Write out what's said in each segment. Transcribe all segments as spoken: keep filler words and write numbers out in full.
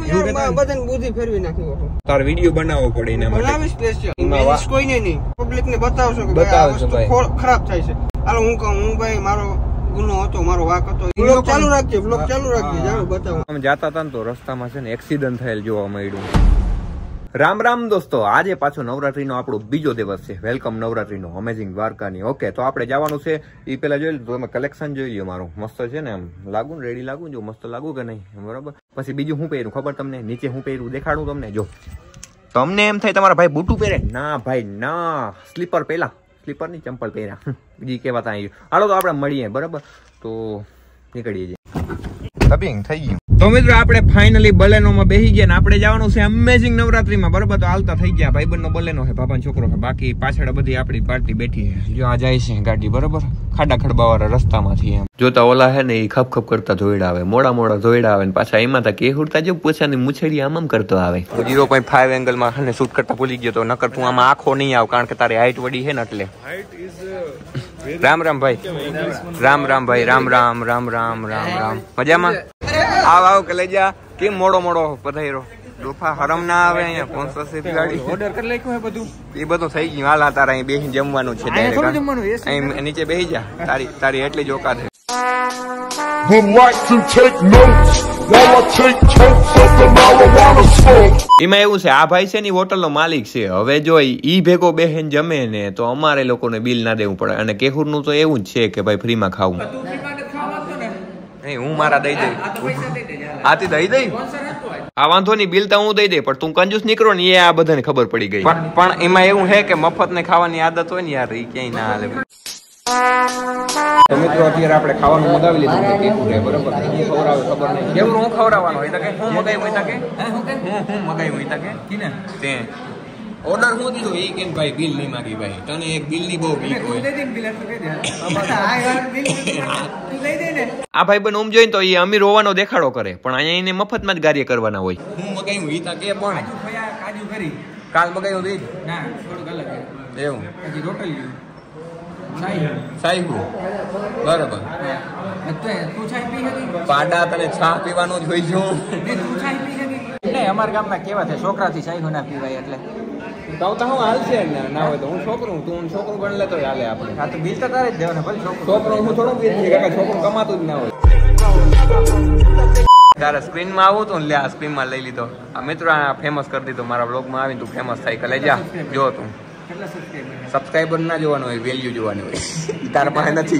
બધાને બુદ્ધિ ફેરવી નાખી. તાર વિડિયો બનાવવો પડે એના માટે. બનાવી સ્પેશિયલ કોઈને નહીં, પબ્લિક ને બતાવશો કે આ વસ્તુ ખરાબ થાય છે. હાલો હું કહું, હું ભાઈ મારો ગુનો હતો, મારો વાક હતો. બ્લોગ ચાલુ રાખજે, બ્લોગ ચાલુ રાખજે. જાવ બતાવો. અમે જાતા હતા ને તો રસ્તામાં છે ને એક્સિડન્ટ થયેલ જોવા મળ્યું. રામ રામ દોસ્તો, આજે પાછો નવરાત્રીનો આપણો બીજો દિવસ છે. વેલકમ નવરાત્રીનો અમેઝિંગ દ્વારકાની. ઓકે, તો આપણે જવાનું છે એ પેલા જોઈ લીધું. તમે કલેક્શન જોઈ લ્યો મારું. મસ્ત છે ને, એમ લાગુ ને, રેડી લાગુ, જો મસ્ત લાગુ કે નહીં, બરોબર. પછી બીજું શું પહેર્યું ખબર તમને? નીચે હું પહેર્યું દેખાડું તમને. જો તમને એમ થાય તમારા ભાઈ બૂટું પહેરે, ના ભાઈ ના, સ્લીપર પહેલા, સ્લીપર ની ચંપલ પહેર્યા. બીજી કેવા આવી. હાલો તો આપણે મળીએ, બરાબર. તો નીકળીએ છીએ. તબિંગ થઈ ગયું. તો મિત્રો આપણે ફાઇનલી બલેનો માં બેસી ગયા ને આપણે જવાનું છે અમેઝિંગ નવરાત્રીમાં, બરોબર. તો હાલતા થઈ ગયા. ભાઈબંધ નો બલેનો છે, બાપાનો છોકરો છે. બાકી પાછળ બધી આપણી પાર્ટી બેઠી છે. જો આ જાય છે ગાડી, બરોબર, ખાડા ખડબા વાળા રસ્તામાંથી. એમ જોતા ઓલા હે ને એ ખપ ખપ કરતા જોઈડા આવે, મોડા મોડા જોઈડા આવે ને પાછા એમાં તા કેહુરતા જો પોછાની મુછડી આમ આમ કરતો આવે. ઝીરો પોઈન્ટ ફાઈવ એંગલ માં હને શૂટ કરતા ભૂલી ગયો તો, નકર તું આમાં આખો નહીં આવ, કારણ કે તારી હાઈટ વડી છે ને એટલે. રામ રામ ભાઈ, રામ રામ ભાઈ, રામ રામ રામ રામ રામ રામ. મજામાં? આવ આવ કલેજા. કેમ મોડો મોડો પધાર્યો? ડોફા હરમ ના આવે અહીંયા પહોંચશે ગાડી. ઓર્ડર કરી નાખ્યું હે બધું? એ બધું થઈ ગયું. હાલ તારા અહીં બેસીને જમવાનું છે. ડાયરેક્ટ અહીં નીચે બેસી જા. તારી તારી એટલી જ ઓકાત છે. એમાં એવું છે, આ ભાઈ છે ને હોટલ નો માલિક છે. હવે જો ઈ ભેગો બેહેન જમે ને તો અમારે લોકોને બિલ ના દેવું પડે. અને કેહુર નું તો એવું જ છે કે ભાઈ ફ્રી માં ખાવું. હું મારા દઈ દઈ, આથી દઈ દઈ. આ વાંધો નહીં, બિલ તો હું દઈ દઈ, પણ તું કંજૂસ નીકળો ને એ આ બધાને ખબર પડી ગઈ. પણ એમાં એવું છે કે મફત ને ખાવાની આદત હોય ને યાર, એ ક્યાંય ના હાલે. તો મિત્રો અત્યારે આપણે ખાવાનું મગાવી લીધું છે કેકુરે, બરોબર. હું ખવડાવે ખબર નહીં, કેવું હું ખવડાવવાનો હોય કે હું મગાવ્યું હોય કે હું હું મગાવ્યું હોય કે કીને તે ઓર્ડર હું દીધું એ કેમ ભાઈ બિલ નહીં માગી ભાઈ. તને એક બિલ ની બહુ બીક હોય. આ ભાઈ બન ઉમ જોઈને તો એ અમીર હોવાનો દેખાડો કરે, પણ અહીંયા એને મફતમાં જ કાર્ય કરવાના હોય. હું મગાવ્યું ઈ તા કે પણ કાજુ કરી કાલ મગાવ્યું દઈ ના થોડુંક અલગ એવું. પછી રોટલી સાહેબ બરાબર. પાડા તને ચા પીવાનું જ હોય છે. અમારા ગામમાં કેવા છે, છોકરાથી સાહેબ ના પીવાય એટલે તો હું હાલ છે ના હોય તો હું છોકરું, તું છોકરું ગણ લેતો હાલે આપણે. હા તો બિલ તો તારે જ દેવાના ભાઈ. છોકરો હું થોડું બિલ છે કાકા, છોકરું કમાતું જ ના હોય. તારા સ્ક્રીન માં આવું તું લે, આ સ્ક્રીન માં લઈ લીધો. આ મિત્રો આ ફેમસ કરી દીધો મારા બ્લોગ માં આવીને. તું ફેમસ થાય કે લઈ જા. જો તું સબસ્ક્રાઈબર ના જોવાનું હોય, વેલ્યુ જોવાની હોય. તારા પાસે નથી.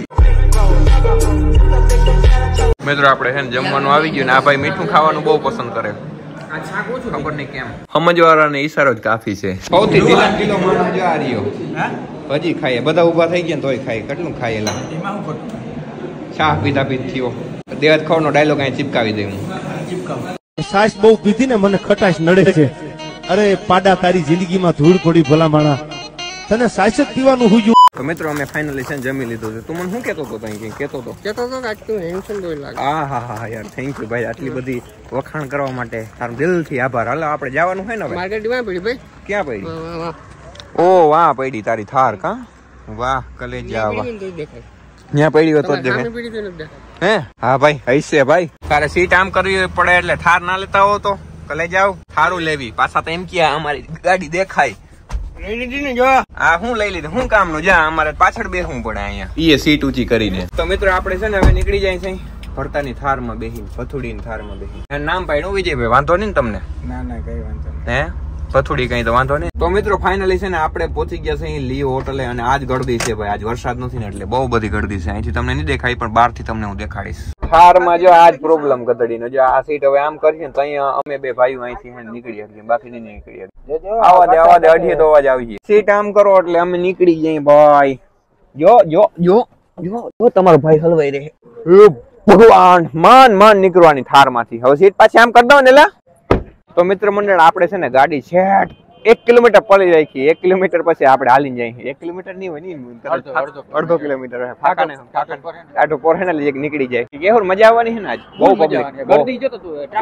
મિત્રો આપણે છે ને જમવાનું આવી ગયું ને આ ભાઈ મીઠું ખાવાનું બહુ પસંદ કરે. ખબર નહીં કેમ, સમજવાળાને ઈશારો જ કાફી છે. સૌથી ઢીલા ઢીલો માણસ જો આ રહ્યો, હજી ખાય. બધા ઉભા થઈ ગયા તોય ખાય. કેટલું ખાયેલા. ચા પીધા પીધ થયો. દેવત ખવનો ડાયલોગ અહીં ચિપકાવી દઉં. સાસ બહુ પીધી ને મને ખટાશ નડે છે. અરે પાડા, તારી જિંદગીમાં ધૂળ પડી ભલા માણા, તને સાસ જ પીવાનું હું. તો મિત્રો અમે ફાઇનલી છે જમી લીધું છે. તું મને શું કેતો હતો? કઈ કેતો હતો કેતો હતો કે તું હેન્ડસમ બોય લાગે. હા હા હા યાર, થેન્ક યુ ભાઈ, આટલી બધી વખાણ કરવા માટે તારો દિલથી આભાર. હાલો આપણે જવાનું છે ને હવે. માર્કેટ માં પડી ભાઈ. ક્યાં પડી? ઓ વાહ પડી તારી થાર. કા વાહ કલેજા વાહ. ત્યાં પડી હોય તો જ દેખાય. હે હા ભાઈ, હૈસે ભાઈ. તારે સીટ આમ કરવી પડે એટલે થાર ના લેતા હો તો કલે જાવ થારું લેવી. પાછા તો એમ કે અમારી ગાડી દેખાય. લઈ લીધી ને જો. આ હું લઈ લીધું, હું કામ નું જા, અમારે પાછળ બેસવું પડે અહીંયા. એ સીટ ઊંચી કરીને. તો મિત્રો આપણે છે ને હવે નીકળી જાય છે ભરતાની થાર માં બેહીને, ભથુડી થાર માં બેહીને. નામ પાડ્યું વિજયભાઈ. વાંધો નહીં તમને? ના ના કઈ વાંધો નહીં. હે ભથુડી કઈ તો વાંધો નહીં. તો મિત્રો ફાઇનલી છે ને આપણે પહોંચી ગયા છે લી હોટલે. અને આજ ગળદી છે ભાઈ, આજ વરસાદ નથી ને એટલે બહુ બધી ગળદી છે. અહીંથી તમને નહીં દેખાય પણ બહાર થી તમને હું દેખાડીશ. થાર માં જો આજ પ્રોબ્લેમ ગધડી નો. જો આ સીટ હવે આમ કરીએ તો અહીંયા અમે બે ભાઈઓ અહીંથી નીકળી શકીએ, બાકી નહીં નીકળી શકીએ. આવા દે આવા દે અઢીએ તો અવાજ આવી. સીટ આમ કરો એટલે અમે નીકળી જઈએ ભાઈ. જો જો જો જો જો તમારો ભાઈ હલવાઈ રહે. ભગવાન, માન માન નીકળવાની થાર માંથી. હવે સીટ પાછી આમ કરી દો ને લા. તો મિત્ર મંડળ આપણે છે ને ગાડી છેટ એક કિલોમીટર પડી રાખી. એક કિલોમીટર પછી આપણે હાલીને જઈએ. એક કિલોમીટર નહીં હોય ને, અડધો કિલોમીટર આટો પોરે નીકળી જાય. કેવું મજા આવવાની છે ને આજ. બહુ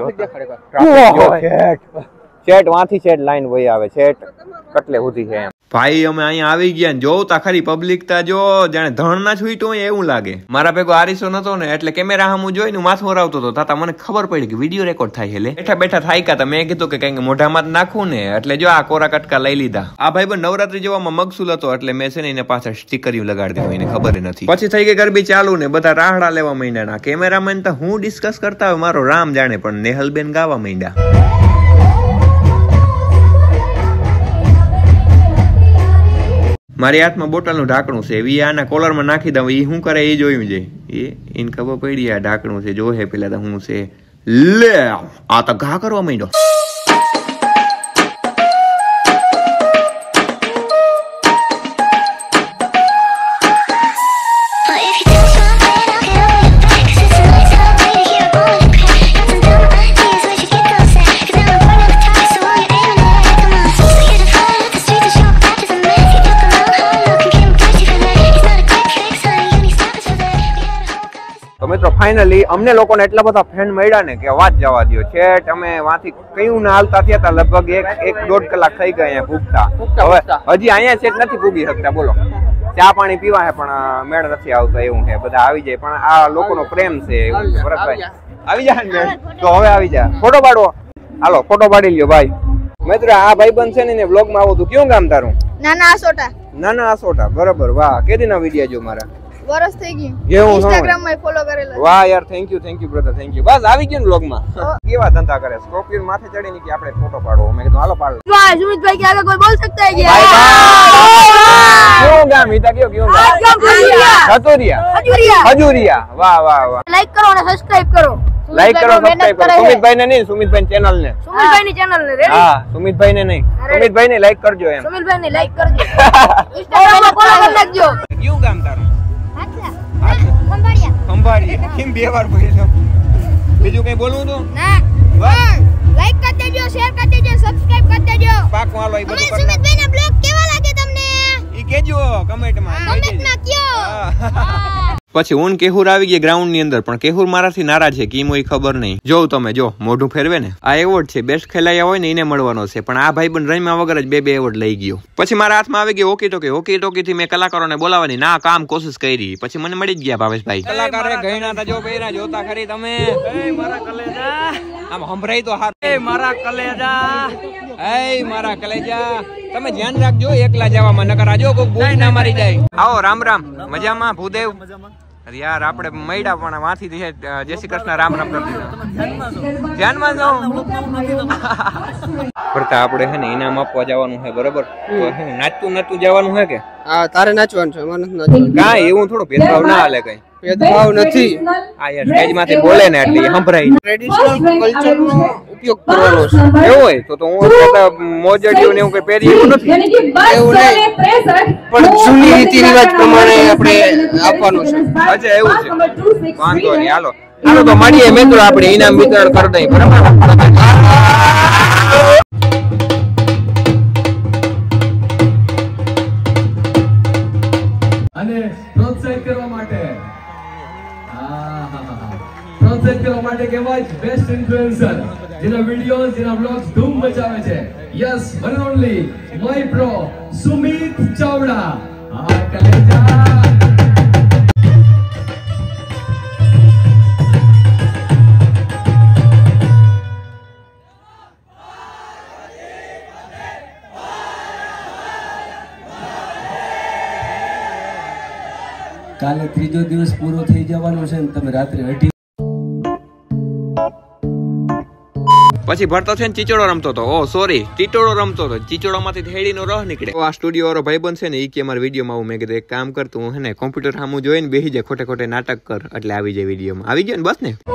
પબ્લિક છેટ વાંથી છેટ લાઈન વહી આવે છેટ કટલે સુધી છે એમ. ભાઈ અમે અહીંયા આવી ગયા જોતા ખરી પબ્લિક તા જો જાણે ધણ ના છૂટો હોય એવું લાગે. મારા ભેગો આરીસો નતો ને એટલે કેમેરા સામું જોઈને માથું હરાવતો હતો. તાતા મને ખબર પડી કે વિડીયો રેકોર્ડ થાય એટલે બેઠા બેઠા થાય કા મેં કીધું કે કઈક મોઢામાં નાખું ને એટલે જો આ કોરા કટકા લઈ લીધા. આ ભાઈ પણ નવરાત્રી જોવામાં મગસુલ હતો એટલે મેં છે ને એને પાછળ સ્ટીકરિયું લગાડી દીધું, એને ખબર નથી. પછી થઈ ગઈ ગરબી ચાલુ ને બધા રાહડા લેવા માંડ્યા. કેમેરામેન તો હું ડિસ્કસ કરતા હોય મારો રામ જાણે પણ નેહલબેન ગાવા માંડ્યા. મારી હાથમાં બોટલ નું ઢાંકણું છે, એ આના કોલર માં નાખી દઉં. એ શું કરે એ જોયું છે, એ એને ખબર પડી આ ઢાંકણું છે. જો હે પેલા તો હું છે લે આ તો ઘા કરવા માંડ્યો. મિત્રો ફાઇનલી અમને લોકોને એટલા બધા ફ્રેન્ડ મળ્યા ને કે વાત જવા દો. છેટ અમે વાંથી કયું ને હાલતા થયા હતા લગભગ એક એક દોઢ કલાક થઈ ગયા અહીંયા પૂગતા. હવે હજી અહીંયા છેટ નથી પૂગી શકતા. બોલો ચા પાણી પીવા હે પણ મેળ નથી આવતો એવું છે. બધા આવી જાય પણ આ લોકોનો પ્રેમ છે એવું. ભરતભાઈ આવી જાય ને તો હવે આવી જાય. ફોટો પાડવો, હાલો ફોટો પાડી લ્યો ભાઈ. મિત્રો આ ભાઈબંધ છે ને વ્લોગ માં આવું તું. કેવું ગામ તારું? નાના આસોટા. નાના આસોટા, બરોબર. વાહ કેદી ના વિડિયો જો મારા વર્ષ થઈ ગયું. ઇન્સ્ટાગ્રામ માં ફોલો કરેલા. વાહ યાર thank you thank you brother thank you. બસ આવી ગયું વ્લોગ માં. કેવા ધંધા કરે સ્કોર્પિયો માથે ચડીને કે આપણે ફોટો પાડવો. મેં કીધું હાલો પાડ. વાહ સુમિતભાઈ કે આગે કોઈ બોલ सकता है क्या? ક્યો ગામ ઈતા ક્યો ક્યો ગામ? ખજુરિયા. ખજુરિયા. ખજુરિયા. વાહ વાહ વાહ. લાઈક કરો અને સબસ્ક્રાઇબ કરો. લાઈક કરો સબસ્ક્રાઇબ કરો. સુમિતભાઈ ને નહીં, સુમિતભાઈ ચેનલ ને. સુમિતભાઈ ની ચેનલ ને. રેડી? હા સુમિતભાઈ ને નહીં, સુમિતભાઈ ને લાઈક કરજો એમ. સુમિતભાઈ ને લાઈક કરજો. ઇન્સ્ટાગ્રામ માં ફોલો કરી નાખજો. ક્યું ગામ તારું? ખંભાળિયા. કેમ બે વાર બોલ્યો? બીજું કઈ બોલવું તો ના. લાઈક કરી દેજો, શેર કરી દેજો, સબસ્ક્રાઇબ કરી દેજો. પાક વાળો એ બધું. સુમિતભાઈ ના બ્લોગ કેવા લાગે તમને? ઈ કહેજો કમેન્ટ માં. કમેન્ટ માં કયો. પછી હું કેહુર આવી ગયા ગ્રાઉન્ડ ની અંદર પણ કેહુર મારાથી નારાજ છે. કેમ હોય ખબર નહીં. જોઉં તમે જો મોઢું ફેરવે ને. આ એવોર્ડ છે બેસ્ટ ખેલાયા હોય ને એને મળવાનો છે પણ આ ભાઈ પણ રમ્યા વગર જ બે બે એવોર્ડ લઈ ગયો. પછી મારા હાથમાં આવી ગઈ ઓકી ટોકી. ઓકી ટોકી થી મેં કલાકારોને બોલાવવાની ના કામ કોશિશ કરી. પછી મને મળી જ ગયા ભાવેશભાઈ. કલાકારે ગઈના તા જો બેરા જોતા ખરી તમે. એ મારા કલેજા આમ સંભળાઈ તો હાથ. એ મારા કલેજા, એ મારા કલેજા તમે ધ્યાન રાખજો એકલા જવામાં નકર આજો કોક બોલ ના મારી જાય. આવો રામ રામ. મજામાં ભૂદેવ? અરે યાર આપણે મૈડા પણ વાથી જય શ્રી કૃષ્ણ રામ રામ કરી દીધા. ધ્યાનમાં જાઉં કરતા આપણે હે ને ઇનામ આપવા જવાનું છે બરોબર. નાચતું નાચતું જવાનું છે કે? હા તારે નાચવાનું છે, મને નથી નાચવાનું. કાંઈ એવું થોડું ભેદભાવ ના હાલે કઈ. ભેદભાવ નથી. આ યાર સ્ટેજ માંથી બોલે ને એટલે સંભળાય. ટ્રેડિશનલ કલ્ચર નો ઉપયોગ કરવાનો છે. એવું હોય તો તો હું મોજડીઓ ને એવું કઈ પહેરી એવું નથી. એવું નહીં પણ જૂની રીતિ રિવાજ પ્રમાણે આપણે આપવાનું છે. અચ્છા એવું છે, વાંધો નહીં. હાલો હાલો તો મળીએ મિત્રો, આપણે ઇનામ વિતરણ કરી દઈએ બરાબર. અને પ્રોત્સાહિત કરવા માટે પ્રોત્સાહિત કરવા માટે કહેવાય બેસ્ટ ઇન્ફ્લુએન્સર, જેના વિડિયોઝ જેના બ્લોગ્સ ધૂમ મચાવે છે. Yes one only my pro Sumit Chavda. આ કલેજા કાલે ત્રીજો દિવસ પૂરો થઈ જવાનો છે ને તમે રાત્રે અઢી પછી ભરતો છે ને ચીચોડો રમતો હતો. ઓ સોરી ટીટોડો રમતો હતો. ચીચોડો માંથી થેડીનો રહ નીકળે. આ સ્ટુડિયો વાળો ભાઈબંધ છે ને ઈ કે અમારા વિડીયોમાં આવું. મેં કીધું એક કામ કર તું હે ને કોમ્પ્યુટર સામું જોઈને બેસી જાય, ખોટે ખોટે નાટક કર એટલે આવી જાય વિડીયોમાં. આવી ગયો ને બસ ને.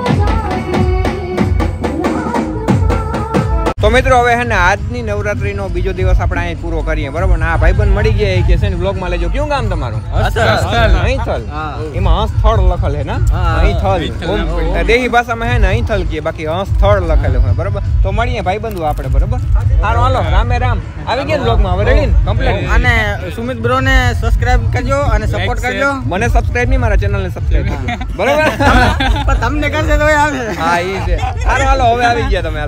તો મિત્રો હવે હે ને આજની નવરાત્રી નો બીજો દિવસ આપણે અહીં પૂરો કરીએ બરોબર ને. આ ભાઈબંધ મળી ગયા કે છે ને બ્લોગ માં લેજો. ક્યું ગામ તમારું? અહીંથલ. એમાં હંસથળ લખેલ હે ને અહીંથલ. દેહી ભાષામાં હે ને અહીંથલ કે બાકી હંસથળ લખેલું હોય બરોબર. તો મળીએ ભાઈબંધુ આપણે બરોબર. હાલો હાલો રામે રામ. આવી ગયા બ્લોગ માં હવે રેડી ને કમ્પ્લીટ. અને સુમિત બ્રો ને સબસ્ક્રાઇબ કરજો અને સપોર્ટ કરજો. મને સબસ્ક્રાઇબ નહીં, મારા ચેનલ ને સબસ્ક્રાઇબ કરજો બરોબર. તમને કરશે તો આવે. હા ઈ છે. હાલો હાલો હવે આવી ગયા તમે. હાલો.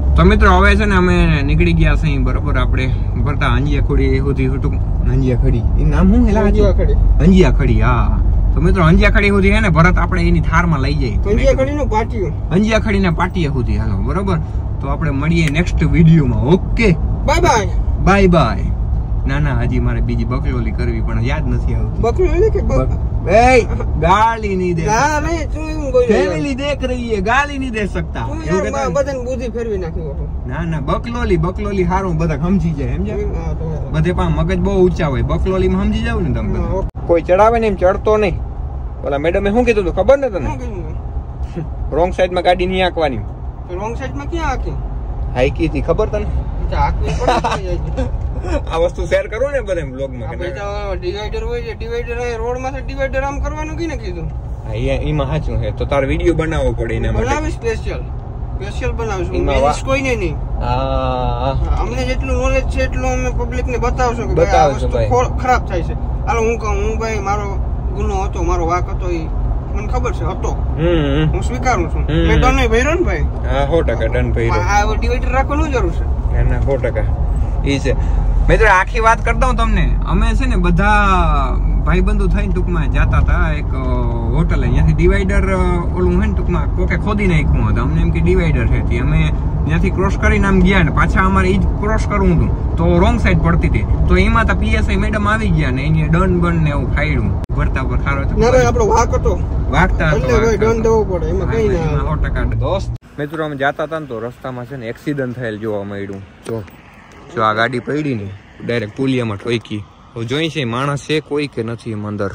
તો મિત્રો હવે છે ને અમે નીકળી ગયા છે બરોબર આપણે ભરતા હંજિયા ખોડી સુધી હતું હંજિયા ખડી એ નામ શું હેલા હંજિયા ખડી હંજિયા ખડી હા તો મિત્રો હંજિયા ખડી સુધી હે ને ભરત આપણે એની થારમાં લઈ જઈએ હંજિયા ખડીનો પાટિયો હંજિયા ખડીના પાટિયા સુધી હાલો બરોબર તો આપણે મળીએ નેક્સ્ટ વિડીયોમાં okay bye bye bye bye ના ના હજી મારે બીજી બકલોલી કરવી પણ યાદ નથી આવતું બકલોલી કે ए गाली नहीं दे गाल नहीं तू यूं बोल फैमिली देख रही है गाली नहीं दे सकता तू यार बदन बुद्धि फेरवी नाखी ઓટો ના ના બકલોલી બકલોલી હારું બધા સમજી જાય સમજ્યા બધે પા મગજ બહુ ઊંચા હોય બકલોલી માં સમજી જાવ ને તમે કોઈ ચડાવે ને એમ ચડતો નહીં ઓલા મેડમે શું કીધું ખબર ને તને રોંગ સાઈડ માં ગાડી નહીં આંકવાની રોંગ સાઈડ માં ક્યાં આંકી હાઈ કી થી ખબર તને આંકવી પડે આ વસ્તુ શેર કરો ને બધા બ્લોગ માં આપણે તો ડિવાઈડર હોય છે ડિવાઈડર રોડ માં ડિવાઈડર આમ કરવાનું કીને કીધું હા એમાં સાચું છે તો તાર વિડિયો બનાવવો પડે એના માટે બનાવી સ્પેશિયલ સ્પેશિયલ બનાવશું મેનેજ કોઈને નહીં હા અમને જેટલું નોલેજ છે એટલું અમે પબ્લિક ને બતાવશું કે ભાઈ આ વસ્તુ ખરાબ થાય છે હાલો હું કહું હું ભાઈ મારો ગુનો હતો મારો વાક હતો એ મને ખબર છે હતો હું સ્વીકારું છું મેં ડન ભર્યો ને ભાઈ હા સો ટકા ડન ભર્યો આ ડિવાઈડર રાખવાનું જરૂર છે ના સો ટકા ઈ છે મિત્રો આખી વાત કરી દઉં તમને અમે છે ને બધા ભાઈબંધો થઈને ટૂંકમાં જતા હતા એક હોટલ અહીંયાથી ડિવાઈડર ઓલું હે ને ટૂંકમાં કોકે ખોદી નાખ્યું હતું અમને એમ કે ડિવાઈડર છે અમે ત્યાંથી ક્રોસ કરીને આમ ગયા ને પાછા અમારે ઈ જ ક્રોસ કરવું હતું તો રોંગ સાઈડ પડતી હતી તો એમાં તો પીએસઆઈ મેડમ આવી ગયા ને એની ડન બન ને એવું ફાયડું ભરતા પર ખારો હતો ના ભાઈ આપણો વાક હતો વાગતા એટલે ભાઈ ડન દેવો પડે એમાં કઈ ના સો ટકા દોસ્ત મિત્રો અમે જતા હતા ને તો રસ્તામાં છે ને એક્સિડન્ટ થયેલ જોવા મળ્યું જો જો આ ગાડી પડી ને ડાયરેક્ટ પુલિયામાં ઠોકી હવે જોઈ છે માણસ છે કોઈ કે નથી એમ અંદર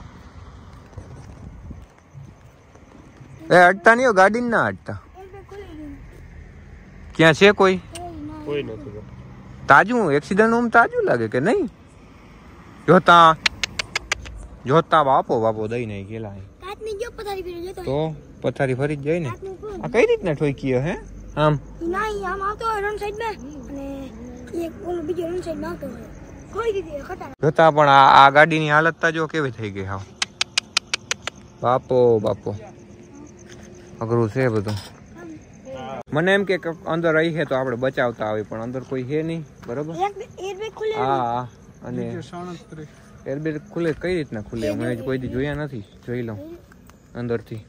એ અટતા નહીં ગાડી ના અટતા ક્યાં છે કોઈ કોઈ નથી તાજું એક્સિડન્ટ ઓમ તાજું લાગે કે નહીં જોતા જોતા બાપો બાપો દઈ નહીં ગયેલા તો પથારી ફરી જ જાય ને આ કઈ રીતના ઠોકી હે આમ નહીં આમ આવતો રન સાઈડ માં અને એક ઓલો બીજો રન સાઈડ માં આવતો કોઈ દીધી ખટા જોતા પણ આ આ ગાડીની હાલત તા જો કેવી થઈ ગઈ હાવ બાપો બાપો અઘરું છે બધું મને એમ કે અંદર રહી છે તો આપણે બચાવતા આવી પણ અંદર કોઈ છે નહીં બરોબર એરબેગ ખુલે હા અને એરબેગ ખુલે કઈ રીતના ખુલે મેં કોઈ દી જોયા નથી જોઈ લઉં અંદરથી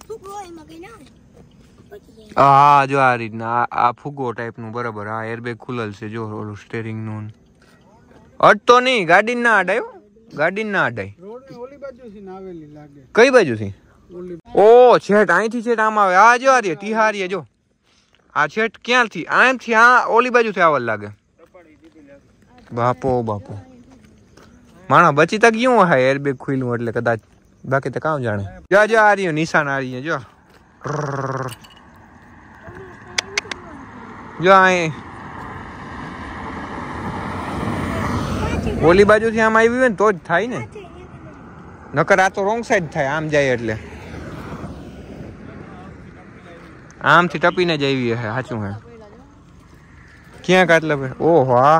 હા જો આ રીતના આ ફુગો ટાઈપ નું બરાબર હા એરબેગ ખુલેલ છે જો ઓલું સ્ટેરિંગ નું અડતો નહીં ગાડી ના અડાય ગાડી ના અડાય ઓલી બાજુથી આવેલી લાગે કઈ બાજુથી ઓ છેટ અહીંથી છેટ આમ આવે આ જો આ રે તિહારી જો આ છેટ ક્યાંથી આમથી આ ઓલી બાજુથી આવલ લાગે બાપો બાપો માણા બચી તક ક્યું હે એરબેગ ખુલ્લું એટલે કદાચ બાકી તો કામ જાણે જો જો આ રહ્યો નિશાન આ રહ્યો જો જો આ ઓલી બાજુથી આમ આવી હોય ને તો જ થાય ને નકર આ તો રોંગ સાઈડ થાય આમ જાય એટલે આમથી ટપીને જ આવી હે સાચું હે ક્યાં કાટલે ઓહો હા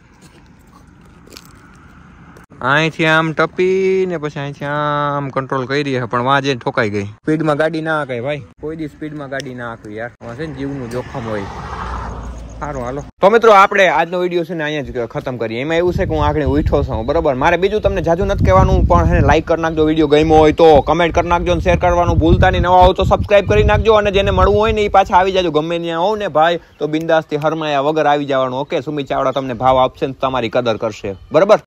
અહીંથી આમ ટપી ને પછી અહીંથી આમ કંટ્રોલ કરી છે પણ વાં જઈને ઠોકાઈ ગઈ સ્પીડમાં ગાડી ના આંકાય ભાઈ કોઈ દી સ્પીડમાં ગાડી ના આંકવી યાર છે ને જીવનું જોખમ હોય સારું હાલો તો મિત્રો આપણે આજનો વિડીયો છે ને અહીંયા જ ખતમ કરીએ એમાં એવું છે કે હું આગળ ઉઠો છું બરોબર મારે બીજું તમને જાજુ નથી કહેવાનું પણ હે લાઈક કરી નાખજો વિડીયો ગમ્યો હોય તો કમેન્ટ કરી નાખજો અને શેર કરવાનું ભૂલતા નહીં નવા હો તો સબસ્ક્રાઇબ કરી નાખજો અને જેને મળવું હોય ને એ પાછા આવી જાજો ગમે ત્યાં હોવ ને ભાઈ તો બિંદાસથી હરમાયા વગર આવી જવાનું ઓકે સુમિત ચાવડા તમને ભાવ આપશે ને તમારી કદર કરશે બરોબર